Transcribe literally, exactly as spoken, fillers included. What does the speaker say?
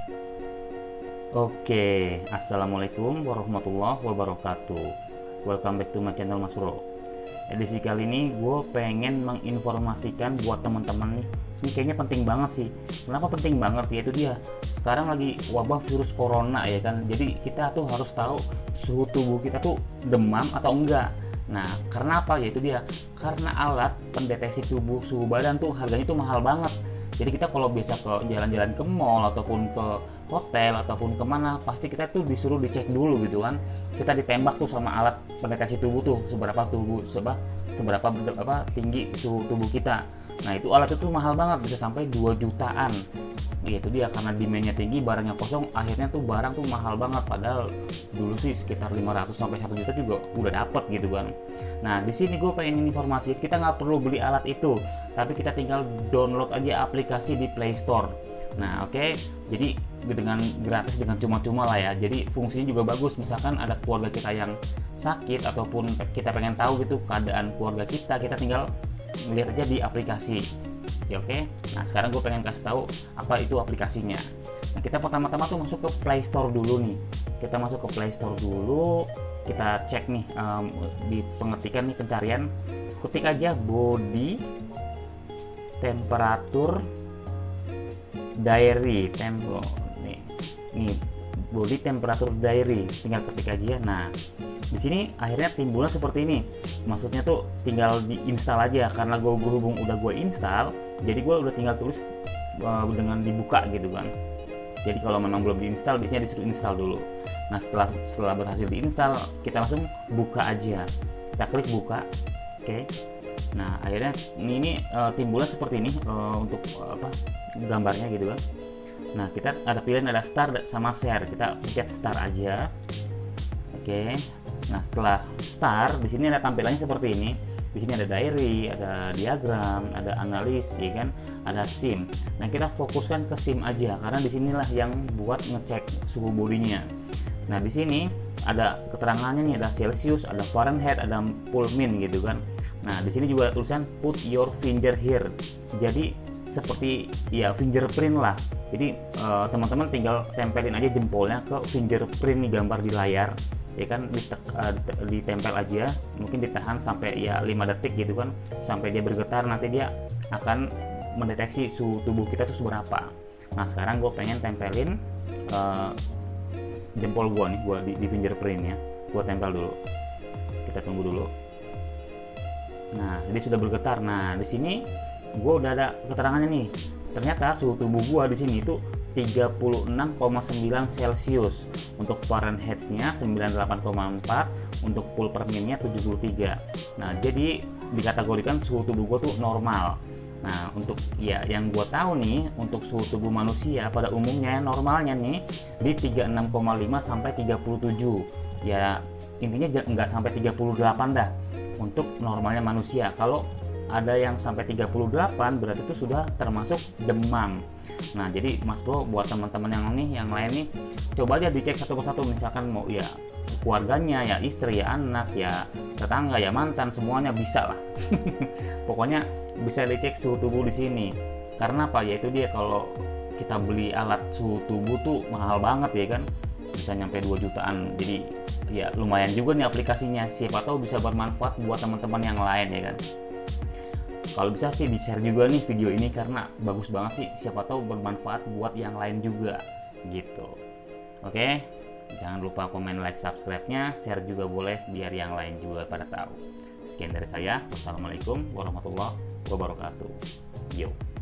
Oke, assalamualaikum warahmatullahi wabarakatuh. Welcome back to my channel Mas Bro. Edisi kali ini gue pengen menginformasikan buat teman-teman nih. Ini kayaknya penting banget sih. Kenapa penting banget? Yaitu dia sekarang lagi wabah virus corona ya kan. Jadi kita tuh harus tahu suhu tubuh kita tuh demam atau enggak. Nah, karena apa? Yaitu dia karena alat pendeteksi tubuh suhu badan tuh harganya tuh mahal banget. Jadi kita kalau biasa ke jalan-jalan ke mall ataupun ke hotel ataupun kemana, pasti kita tuh disuruh dicek dulu gitu kan. Kita ditembak tuh sama alat pendeteksi tubuh tuh seberapa tubuh seberapa seberapa apa tinggi suhu tubuh kita. Nah itu alat itu mahal banget, bisa sampai dua jutaan. Itu dia karena demandnya tinggi, barangnya kosong, akhirnya tuh barang tuh mahal banget. Padahal dulu sih sekitar lima ratus sampai satu juta juga udah dapet gitu kan. Nah di sini gue pengen informasi, kita nggak perlu beli alat itu, tapi kita tinggal download aja aplikasi di Play Store. Nah oke, okay. Jadi dengan gratis, dengan cuma-cuma lah ya. Jadi fungsinya juga bagus. Misalkan ada keluarga kita yang sakit ataupun kita pengen tahu gitu keadaan keluarga kita, kita tinggal melihat aja di aplikasi. Ya oke. Okay? Nah sekarang gue pengen kasih tahu apa itu aplikasinya. Nah kita pertama-tama tuh masuk ke Play Store dulu nih. Kita masuk ke Play Store dulu. Kita cek nih um, di pengetikan nih pencarian, ketik aja body temperature diary tempo nih nih body temperature diary, tinggal ketik aja. Nah di sini akhirnya timbulnya seperti ini. Maksudnya tuh tinggal diinstal aja, karena gue berhubung udah gue install, jadi gue udah tinggal tulis uh, dengan dibuka gitu kan. Jadi kalau memang belum diinstal, biasanya disuruh install dulu. Nah setelah setelah berhasil diinstal, kita langsung buka aja. Kita klik buka, oke. Okay. Nah akhirnya ini, ini uh, timbulnya seperti ini uh, untuk uh, apa gambarnya gitu kan. Nah kita ada pilihan, ada start sama share. Kita pencet start aja, oke. Okay. Nah setelah start, di sini ada tampilannya seperti ini. Di sini ada diary, ada diagram, ada analis, ya kan, ada sim. Nah kita fokuskan ke sim aja, karena disinilah yang buat ngecek suhu bodinya. Nah di sini ada keterangannya nih, ada Celsius, ada Fahrenheit, ada Kelvin gitu kan. Nah di sini juga ada tulisan put your finger here. Jadi seperti ya fingerprint lah. Jadi eh, teman-teman tinggal tempelin aja jempolnya ke fingerprint nih, gambar di layar. Ya kan, ditempel aja, mungkin ditahan sampai ya lima detik gitu kan, sampai dia bergetar, nanti dia akan mendeteksi suhu tubuh kita tuh seberapa. Nah sekarang gue pengen tempelin uh, jempol gue nih, gue di, di fingerprintnya, gue tempel dulu. Kita tunggu dulu. Nah jadi sudah bergetar. Nah di sini gue udah ada keterangannya nih. Ternyata suhu tubuh gue di sini itu tiga puluh enam koma sembilan Celcius, untuk Fahrenheit-nya sembilan puluh delapan koma empat, untuk Kelvin-nya tujuh puluh tiga. Nah jadi dikategorikan suhu tubuh gue tuh normal. Nah untuk ya yang gue tahu nih, untuk suhu tubuh manusia pada umumnya normalnya nih di tiga puluh enam koma lima sampai tiga puluh tujuh. Ya intinya nggak sampai tiga puluh delapan dah untuk normalnya manusia. Kalau ada yang sampai tiga puluh delapan berarti itu sudah termasuk demam. Nah jadi Mas Bro, buat teman-teman yang nih yang lain nih, coba aja dicek satu persatu. Misalkan mau ya keluarganya, ya istri, ya anak, ya tetangga, ya mantan, semuanya bisa lah. Pokoknya bisa dicek suhu tubuh di sini. Karena apa? Yaitu dia kalau kita beli alat suhu tubuh tuh mahal banget ya kan, bisa nyampe dua jutaan. Jadi ya lumayan juga nih aplikasinya. Siapa tahu bisa bermanfaat buat teman-teman yang lain ya kan. Kalau bisa sih di share juga nih video ini, karena bagus banget sih, siapa tahu bermanfaat buat yang lain juga gitu. Oke, jangan lupa komen, like, subscribe-nya, share juga boleh biar yang lain juga pada tahu. Sekian dari saya, wassalamualaikum warahmatullahi wabarakatuh. Yo.